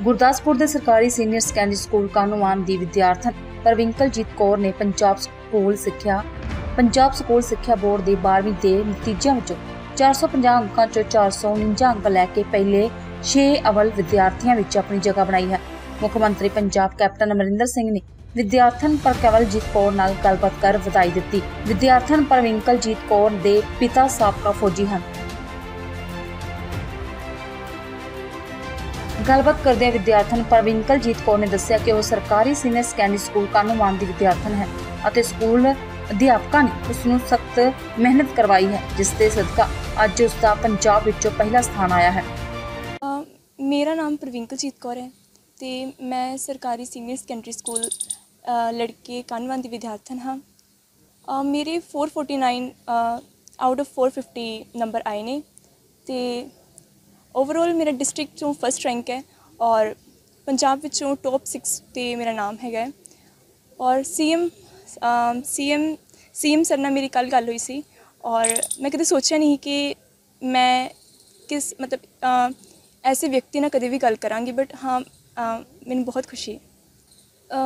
ਗੁਰਦਾਸਪੁਰ ਦੇ ਸਰਕਾਰੀ senior secondary school Kahnuwan ਦੀ ਵਿਦਿਆਰਥਣ ਪਰਵਿੰਕਲਜੀਤ ਕੌਰ ਨੇ ਪੰਜਾਬ ਸਕੂਲ ਸਿੱਖਿਆ ਬੋਰਡ ਦੇ 12ਵੀਂ ਦੇ ਨਤੀਜਿਆਂ ਵਿੱਚੋਂ 450 ਅੰਕਾਂ ਚੋਂ 449 ਅੰਕ ਲੈ ਕੇ ਪਹਿਲੇ 6 ਅਵਲ ਵਿਦਿਆਰਥੀਆਂ ਵਿੱਚ ਆਪਣੀ ਜਗ੍ਹਾ ਬਣਾਈ ਹੈ। ਮੁੱਖ ਮੰਤਰੀ ਪੰਜਾਬ ਕੈਪਟਨ ਅਮਰਿੰਦਰ ਸਿੰਘ ਨੇ ਵਿਦਿਆਰਥਣ ਪਰਵਿੰਕਲਜੀਤ ਕੌਰ ਨਾਲ ਗੱਲਬਾਤ ਕਰ ਵਧਾਈ ਦਿੱਤੀ। ਵਿਦਿਆਰਥਣ ਪਰਵਿੰਕਲਜੀਤ ਕੌਰ ਦੇ ਪਿਤਾ ਸਾਬਕਾ ਫੌਜੀ ਹਨ। ਗੱਲਬਾਤ ਕਰਦਿਆਂ ਵਿਦਿਆਰਥਣ ਪਰਵਿੰਕਲਜੀਤ ਕੌਰ ਨੇ ਦੱਸਿਆ ਕਿ ਉਹ ਸਰਕਾਰੀ ਸੀਨੀਅਰ ਸੈਕੰਡਰੀ ਸਕੂਲ ਕਾਹਨੂੰਵਾਨ ਦੀ ਵਿਦਿਆਰਥਣ ਹੈ ਅਤੇ ਸਕੂਲ ਅਧਿਆਪਕਾਂ ਨੇ ਉਸ ਨੂੰ ਸਖਤ ਮਿਹਨਤ ਕਰਵਾਈ ਹੈ, ਜਿਸ ਦੇ ਸਦਕਾ ਅੱਜ ਉਸ ਦਾ ਪੰਜਾਬ ਵਿੱਚੋਂ ਪਹਿਲਾ ਸਥਾਨ ਆਇਆ ਹੈ। ਮੇਰਾ ਨਾਮ ਪਰਵਿੰਕਲਜੀਤ ਕੌਰ ਹੈ ਤੇ ਮੈਂ ਸਰਕਾਰੀ ਸੀਨੀਅਰ ਸੈਕੰਡਰੀ ਸਕੂਲ ਲੜਕੇ ਕਾਹਨੂੰਵਾਨ ਦੀ ਵਿਦਿਆਰਥਣ ਹਾਂ। ਮੇਰੇ 449 ਆਊਟ ਆਫ 450 ਨੰਬਰ ਆਏ ਨੇ ਤੇ ओवरऑल मेरा डिस्ट्रिक्ट चों फर्स्ट रैंक है और पंजाब विचों टॉप 6 ते मेरा नाम है। और सीएम सर नाल मेरी कल गल हुई सी और मैं कदे सोचा नहीं कि मैं किस मतलब ऐसे व्यक्ति नाल कदे भी गल करांगी, बट हाँ मैनूं बहुत खुशी है।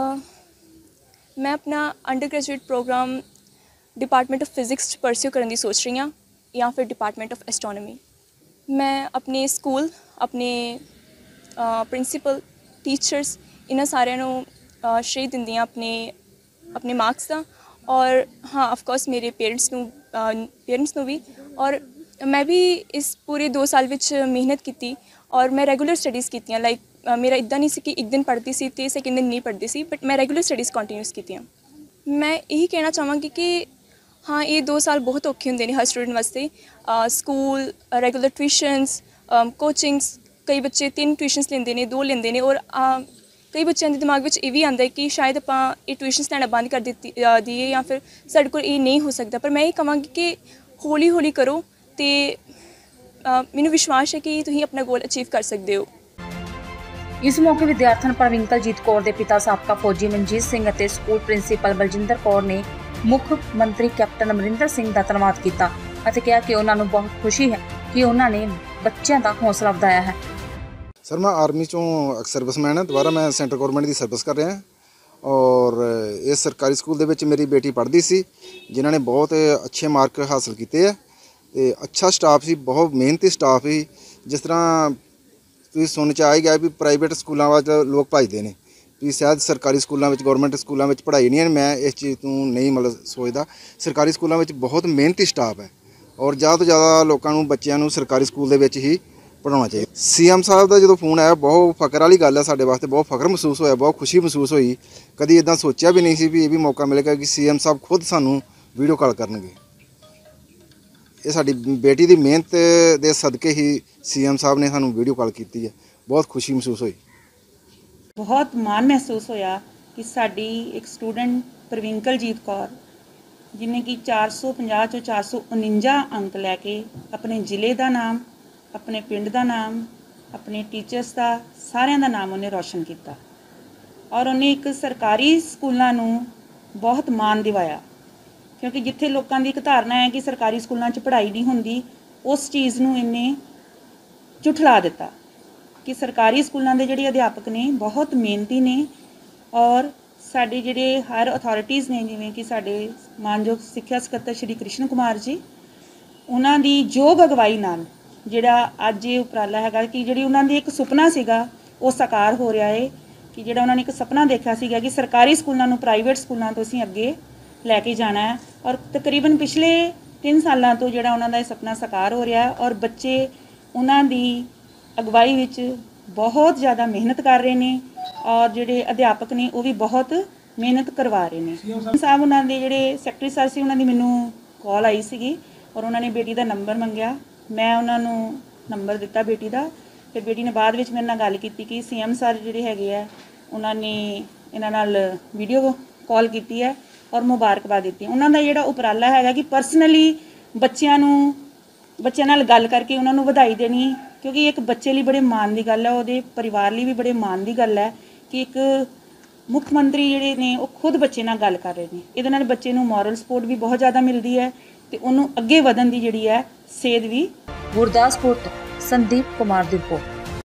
मैं अपना undergraduate programme department of physics pursue करने की सोच रही हाँ या फिर डिपार्टमेंट ऑफ एस्ट्रोनॉमी। मैं अपने स्कूल अपने प्रिंसीपल टीचर्स इन्हां सारिਆਂ ਨੂੰ श्रेय दिंदी अपने मार्क्स का और हाँ ऑफकोर्स मेरे पेरेंट्स नू भी। और मैं भी इस पूरे 2 साल विच मेहनत की और मैं रेगूलर स्टडीज़ कीतियां। लाइक मेरा इदा नहीं सी कि एक दिन पढ़ती सी ते सैकेंड दिन नहीं पढ़ती सी, बट मैं रेगूलर स्टडीज़ कंटिन्यूस कीतियां। मैं यही कहना चाहांगी कि हाँ ये 2 साल बहुत औखे होंदे ने हर स्टूडेंट वास्ते। स्कूल रेगूलर ट्यूशनस कोचिंग्स, कई बच्चे 3 ट्यूशनस लेंदे ने 2 लेंदे ने और कई बच्चों के दिमाग में ये भी आता है कि शायद आपां ये ट्यूशनस लैना बंद कर दीए या फिर साडे कोल ये नहीं हो सकता। पर मैं ये कहांगी कि हौली हौली करो तो मैनूं विश्वास है कि तुसीं अपना गोल अचीव कर सकते हो। इस मौके विद्यार्थन परविंकलजीत कौर के पिता साबका फौजी मनजीत सिंह और स्कूल प्रिंसीपल बलजिंदर कौर ने मुख मंत्री कैप्टन अमरिंदर सिंह का धन्यवाद किया और कहा कि उन्होंने बहुत खुशी है कि उन्होंने बच्चों का हौसला बढ़ाया है। सर मैं आर्मी चों सर्विसमैन है, दोबारा मैं सेंट्रल गौरमेंट की सर्विस कर रहा और इस सरकारी स्कूल दे विच मेरी बेटी पढ़ती सी जिन्होंने बहुत अच्छे मार्क हासिल किए है। अच्छा स्टाफ सी, बहुत मेहनती स्टाफ ही। जिस तरह तुसीं सुन च आ गया भी प्राइवेट स्कूलों वाल लोग भजते हैं भी शायद सरकारी स्कूलों में गौरमेंट स्कूलों में पढ़ाई नहीं है। मैं इस चीज़ तो नहीं मतलब सोचता। सरकारी स्कूलों में बहुत मेहनती स्टाफ है और ज़्यादा तो ज़्यादा लोगों बच्चों को सरकारी स्कूल के विच ही पढ़ाना चाहिए। सीएम साहब का जो फोन आया बहुत फकर वाली गल है, साडे वास्ते बहुत फकर महसूस होया, बहुत खुशी महसूस हुई। कभी इदा सोचा भी नहीं सी भी ये भी मौका मिलेगा कि सीएम साहब खुद सानू वीडियो कॉल करनगे। ये साडी बेटी की मेहनत के सदके ही सीएम साहब ने सानू वीडियो कॉल की है। बहुत खुशी महसूस हुई, बहुत माण महसूस होया कि साडी एक स्टूडेंट परविंकलजीत कौर जिन्हें कि 450 चों 449 अंक लैके अपने जिले का नाम, अपने पिंड का नाम, अपने टीचर्स का सारिਆਂ ਦਾ नाम उन्हें रोशन किया और उन्हें एक सरकारी स्कूलों नूं बहुत मान दिवाया। क्योंकि जिथे लोगों की एक धारणा है कि सरकारी स्कूलों पढ़ाई नहीं होंदी, उस चीज़ नूं इन्हें झुठला दिता कि सरकारी स्कूलों के जिहड़े अध्यापक ने बहुत मेहनती ने और साडे जिहड़े हर अथॉरिटीज़ ने जिवें कि साडे मानयोग सिक्ख्या सकत्तर श्री कृष्ण कुमार जी, उन्हां दी योग अगवाई नाल जिहड़ा अज ये उपराला है कि जिहड़ी उन्हां दी एक सुपना सीगा वो साकार हो रहा है कि जिहड़ा उन्होंने एक सपना देखा सीगा कि सरकारी स्कूलों नूं प्राइवेट स्कूलों तो असीं अगे लैके जाना है। और तकरीबन पिछले 3 सालों तो जिहड़ा उन्हां दा ये सपना साकार हो रहा है और बच्चे उन्हां दी अगवाई विच बहुत ज़्यादा मेहनत कर रहे हैं और जिहड़े अध्यापक ने वो भी बहुत मेहनत करवा रहे हैं। साहब उन्होंने जिहड़े सैकटरी सर से उन्होंने मैनू कॉल आई सी और उन्होंने बेटी का नंबर मंगया। मैं उन्होंने नंबर दिता बेटी का, फिर बेटी ने बाद में मेरे नाल गल की कि सीएम सर जिहड़े हैगे आ उन्होंने इन्हां नाल वीडियो कॉल की है और मुबारकबाद दी। उन्होंने जिहड़ा उपराला है कि परसनली बच्चों नाल गल करके उन्होंने बधाई देनी, क्योंकि एक बच्चे लिए बड़े मान की गल है, वो परिवार लिए भी बड़े मान की गल है कि एक मुख मंत्री जिहड़े ने वो खुद बच्चे नाल गल कर रहे हैं। इहदे नाल बच्चे नूं मॉरल सपोर्ट भी बहुत ज़्यादा मिलती है तो उन्होंने अगे वधन की जिहड़ी है सेध भी। गुरदासपुर संदीप कुमार दी रिपोर्ट।